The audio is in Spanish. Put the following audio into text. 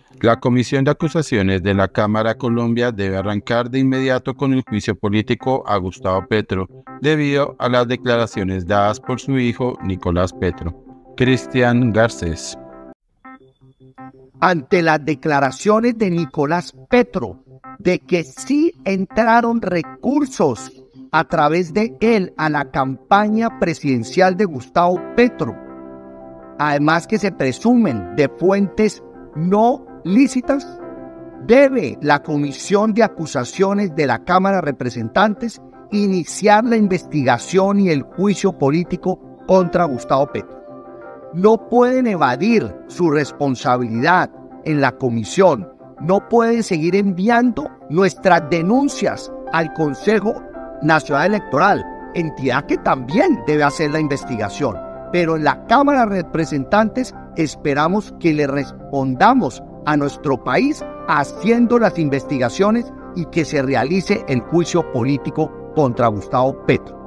La Comisión de Acusaciones de la Cámara Colombia debe arrancar de inmediato con el juicio político a Gustavo Petro, debido a las declaraciones dadas por su hijo Nicolás Petro. Cristian Garcés. Ante las declaraciones de Nicolás Petro de que sí entraron recursos a través de él a la campaña presidencial de Gustavo Petro, además que se presumen de fuentes no lícitas, debe la Comisión de Acusaciones de la Cámara de Representantes iniciar la investigación y el juicio político contra Gustavo Petro. No pueden evadir su responsabilidad en la comisión, no pueden seguir enviando nuestras denuncias al Consejo Nacional Electoral, entidad que también debe hacer la investigación. Pero en la Cámara de Representantes esperamos que le respondamos a nuestro país haciendo las investigaciones y que se realice el juicio político contra Gustavo Petro.